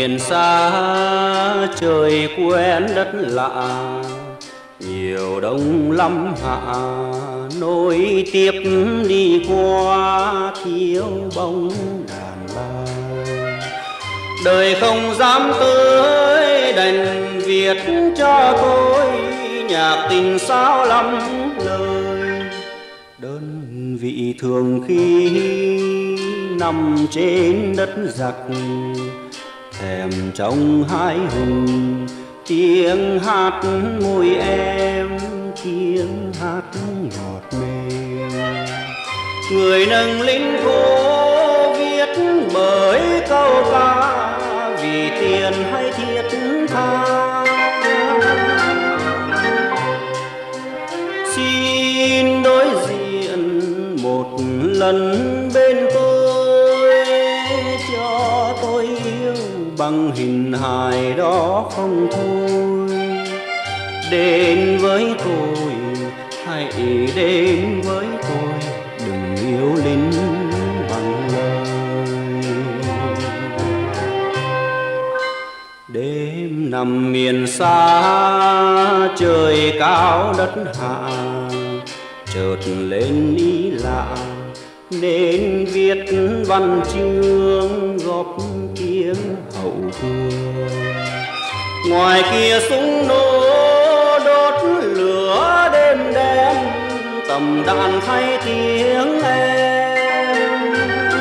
miền xa trời quen đất lạ, nhiều đông lắm hạ nối tiếp đi qua thiếu bóng đàn la. Đời không dám tới đành viết cho tôi nhạc tình sao lắm lời. Đơn vị thường khi nằm trên đất giặc, thèm trong hai hùng tiếng hát môi em, tiếng hát ngọt mềm. Người nâng lính phố viết bởi câu ca vì tiền hay thiết tha. Xin đối diện một lần bên tôi, cho tôi yêu bằng hình hài đó không thôi. Đến với tôi, hãy đến với tôi, đừng yêu lính bằng lời. Đêm nằm miền xa trời cao đất hạ, chợt lên ý lạ nên viết văn chương góp tiếng hậu phương. Ngoài kia súng nổ đốt lửa đêm đen, tầm đạn thay tiếng em.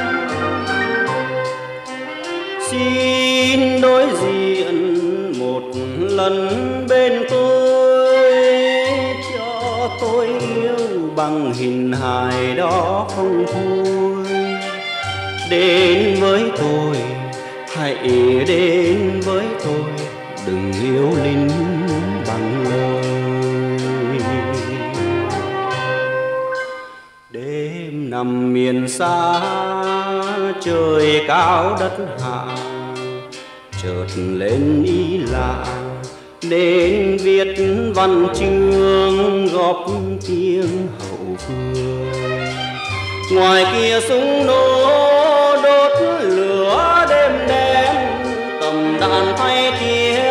Xin đối diện một lần bên tôi, cho tôi yêu bằng hình hài đó không thôi. Đến với tôi, hãy đến với tôi, đừng yêu lính bằng lời. Đêm nằm miền xa trời cao đất hạ, chợt lên ý lạ nên viết văn chương góp tiếng hậu phương. Ngoài kia súng nổ đốt lửa đêm đen, tầm đạn thay tiếng